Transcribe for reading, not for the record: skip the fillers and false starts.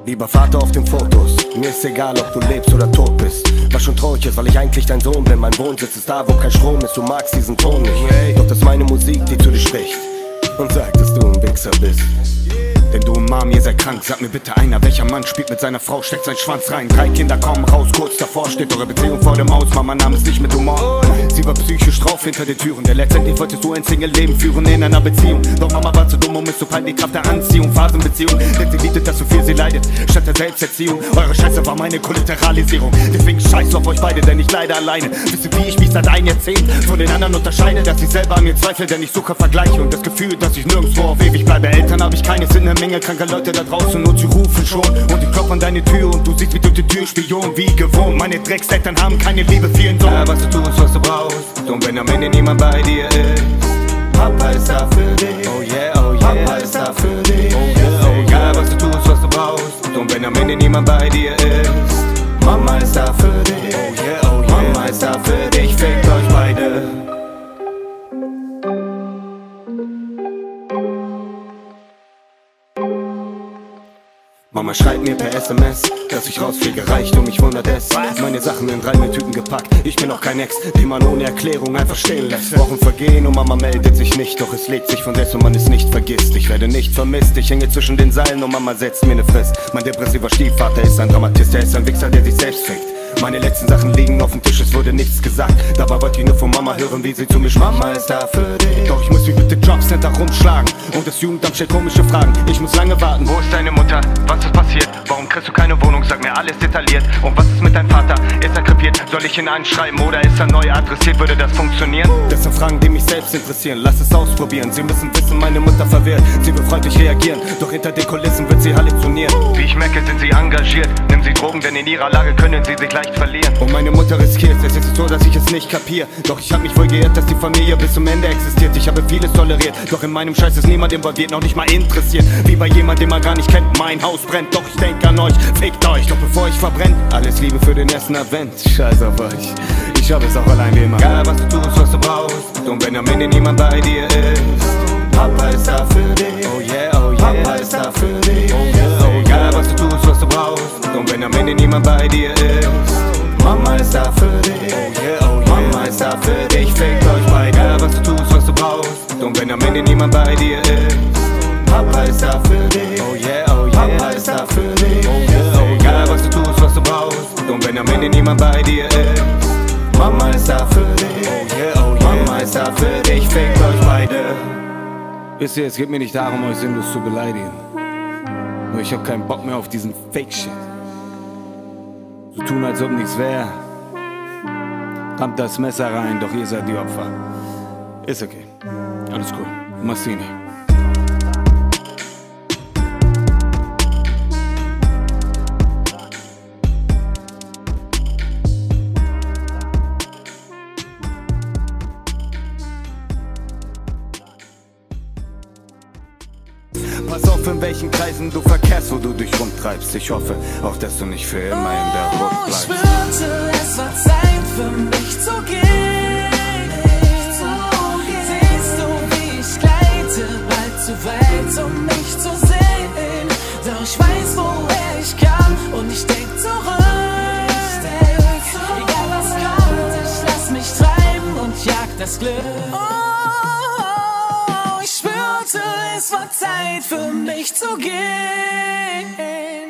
Lieber Vater auf den Fotos, mir ist egal, ob du lebst oder tot bist. Was schon traurig ist, weil ich eigentlich dein Sohn bin. Mein Wohnsitz ist da, wo kein Strom ist, du magst diesen Ton nicht. Doch das ist meine Musik, die zu dir spricht und sagt, dass du ein Wichser bist. Denn du und Mom, ihr seid krank, sag mir bitte einer, welcher Mann spielt mit seiner Frau, steckt seinen Schwanz rein. 3 Kinder kommen raus, kurz davor steht eure Beziehung vor dem Haus. Mama nahm es nicht mit Humor, sie war psychisch drauf hinter den Türen. Denn letztendlich wolltest du ein Single-Leben führen in einer Beziehung. Doch Mama war zu dumm, um es zu fallen, die Kraft der Anziehung. Phasenbeziehung, denn sie liebte, dass so viel sie leidet, statt der Selbsterziehung. Eure Scheiße war meine Kollateralisierung. Deswegen scheiß auf euch beide, denn ich leide alleine. Wisst ihr, wie ich mich seit 1 Jahrzehnt von den anderen unterscheide? Dass ich selber an mir zweifle, denn ich suche Vergleiche und das Gefühl, dass ich nirgendwo auf ewig bleibe. Eltern habe ich keine, sind eine Menge kranker Leute da draußen und sie rufen schon. Und ich klopf an deine Tür und du siehst wie durch die Tür Spion, wie gewohnt. Meine Dreckseltern haben keine Liebe für ihren Sohn. Ja, was du tust, was du brauchst, und wenn am Ende niemand bei dir ist, Papa ist da für dich. Oh yeah, oh yeah. Papa ist da für dich. Oh yeah, oh yeah. Egal was du tust, was du brauchst, und wenn am Ende niemand bei dir ist, Mama ist da für dich. Oh yeah, oh yeah. Mama ist da für dich, fickt euch beide. Mama schreibt mir per SMS, dass ich rausfliege, Reichtum, mich wundert es. Meine Sachen in 3 Tüten gepackt, ich bin auch kein Ex, den man ohne Erklärung einfach stehen lässt. Wochen vergehen und Mama meldet sich nicht, doch es legt sich von selbst und man es nicht vergisst. Ich werde nicht vermisst, ich hänge zwischen den Seilen und Mama setzt mir ne Frist. Mein depressiver Stiefvater ist ein Dramatist, er ist ein Wichser, der sich selbst fickt. Meine letzten Sachen liegen auf dem Tisch, es wurde nichts gesagt. Dabei wollte ich nur von Mama hören, wie sie zu mir spricht. Mama ist da für dich. Doch ich muss mich mit dem Jobcenter rumschlagen und das Jugendamt stellt komische Fragen. Ich muss lange warten. Wo ist deine Mutter? Was ist passiert? Warum kriegst du keine Wohnung? Sag mir alles detailliert. Und was ist mit deinem Vater? Ist er krepiert? Soll ich ihn anschreiben oder ist er neu adressiert? Würde das funktionieren? Das sind Fragen, die mich selbst interessieren. Lass es ausprobieren. Sie müssen wissen, meine Mutter verwirrt. Sie will freundlich reagieren, doch hinter den Kulissen wird sie halluzinieren. Wie ich merke, sind sie engagiert. Nimm sie Drogen, denn in ihrer Lage können sie sich leicht verlieren. Und meine Mutter riskiert, es ist so, dass ich es nicht kapier. Doch ich hab mich wohl geirrt, dass die Familie bis zum Ende existiert. Ich habe vieles toleriert, doch in meinem Scheiß ist niemand involviert, noch nicht mal interessiert. Wie bei jemand, den man gar nicht kennt, mein Haus brennt. Doch ich denk an euch, fickt euch, doch bevor ich verbrenn, alles Liebe für den ersten Advent. Scheiß auf euch, ich hab es auch allein wie immer. Egal was du tust, was du brauchst, und wenn am Ende niemand bei dir ist, Papa ist da für dich. Oh yeah, oh yeah. Papa ist da für dich. Oh yeah, oh yeah. Egal was du tust, was du brauchst, und wenn am Ende niemand bei dir ist, Mama ist da für dich. Oh yeah, oh yeah. Mama ist da für dich, fickt euch beide. Egal was du tust, was du brauchst, und wenn am Ende niemand bei dir ist, Papa ist da für dich. Oh yeah, oh yeah. Papa ist da für dich. Oh yeah, oh yeah. Egal was du tust, was du brauchst, und wenn am Ende niemand bei dir ist, Mama ist da für dich. Oh yeah, oh yeah. Mama ist da für dich, fickt euch beide. Wisst ihr, es geht mir nicht darum, euch sinnlos zu beleidigen. Nur ich hab keinen Bock mehr auf diesen Fake-Shit. So tun, als ob nichts wäre. Rammt das Messer rein, doch ihr seid die Opfer. Ist okay. Alles cool. Massini. Pass auf, in welchen Kreisen du verkehrst, wo du dich rumtreibst. Ich hoffe auch, dass du nicht für immer in der Hut bleibst. Ich spürte, es war Zeit für mich zu gehen. Siehst du, wie ich gleite, bald zu weit, um mich zu sehen. Doch ich weiß, woher ich kam und ich denk zurück. Egal was kommt, ich lass mich treiben und jag das Glück. Ich spürte, es war Zeit für mich zu gehen.